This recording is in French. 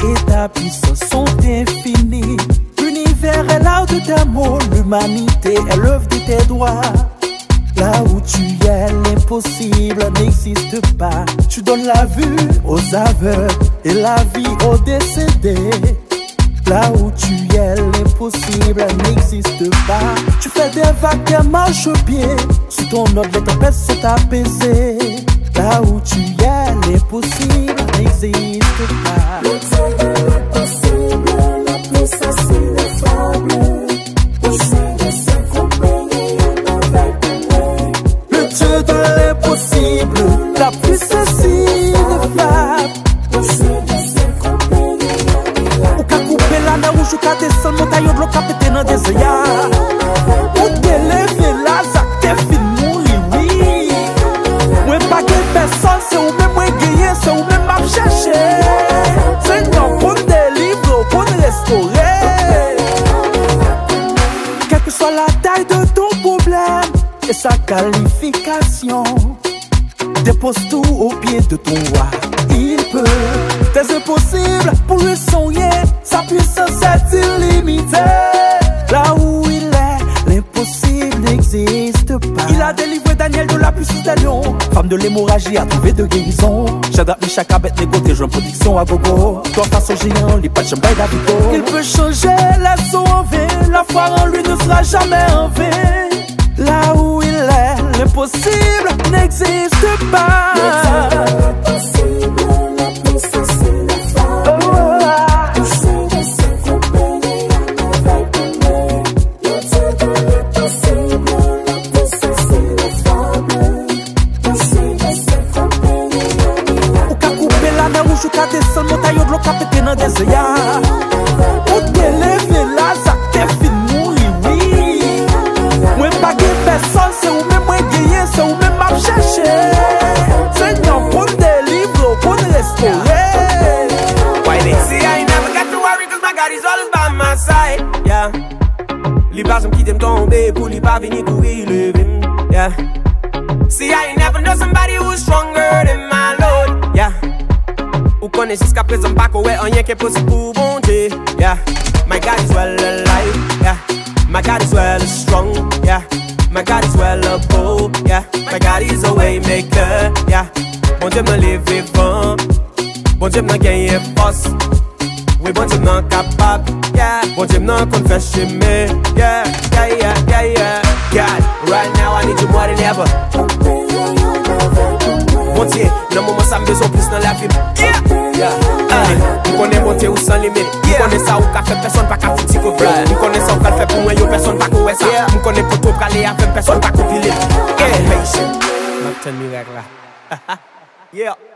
et ta puissance sont infinies. L'univers est l'art de tes mots, l'humanité est l'œuvre de tes doigts. Là où tu es, l'impossible n'existe pas. Tu donnes la vue aux aveugles et la vie aux décédés. Là où tu es, l'impossible n'existe pas. Tu fais des vagues qui marchent pied. Sous ton ordre, les tempêtes sont apaisées. Là où tu es, l'impossible n'existe pas. Le Dieu de l'impossible, la puissance ineffable. Possible de s'accompagner avec le Dieu de l'impossible, la puissance ineffable. Possible de s'accompagner avec ou ka couper la mer ou ka descendre montagne de l'eau ka péter dans des désert. Ou te lever la zak te fin mourir, oui. Moi pas que personne, c'est ou même moi gagner, c'est ou même m'a chercher. Seigneur, pour me délivrer, pour me restaurer. Quelle que soit la taille de ton problème et sa qualification, dépose tout au pied de ton roi. Il peut, c'est impossible pour lui soigner. Sa puissance est illimitée. Là où il est, l'impossible n'existe pas. Il a délivré Daniel de la puissance des lions. Femme de l'hémorragie a trouvé de guérison. Shadrach, Meshach, Abednego, joint protection à gogo. Toi face au géant, les pas de chambre d'Abigo. Il peut changer les eaux en vin. La foi en lui ne sera jamais en vain. Là où il est, l'impossible n'existe pas. Ou ka descendre montagne de l'eau ka péter dans des désert. Ou te lever la zak te fin mourir, oui. Moi pas que personne, c'est ou même moi gagner, c'est ou même m'a chercher. Seigneur, pour me délivrer, pour me restaurer. Why they say I ain't never got to worry cause my God is always by my side, yeah. Li pas me quitter me tomber pour li pas venir courir lever, yeah. See I ain't never know somebody who's stronger than my Lord, yeah. Ou connaît jusqu'à présent pas qu'on ouais rien qui est possible pour bon Dieu, yeah. My God is well alive, yeah. My God is well strong, yeah. My God is well above, yeah. My God is a way maker, yeah. Bon Dieu me lève vivant, bon Dieu me gagne force. Oui, bon Dieu me capable, yeah. Bon Dieu me qu'on fait chemin, yeah, yeah, yeah, yeah, yeah. God, right now I need you more than ever. Bon Dieu, dans le moment ça me besoin plus dans la vie. Yeah. Nous connaissons bon Dieu ou sans limite. Nous connaissons ça ou qu'a fait personne pas qu'à foutre pour vrai. Nous connaissons ça ou qu'a fait pour moi, yo personne pas qu'à ça. Nous connaissons pour tout caler avec personne pas qu'à piler. Patient. Not turn me like that. Yeah.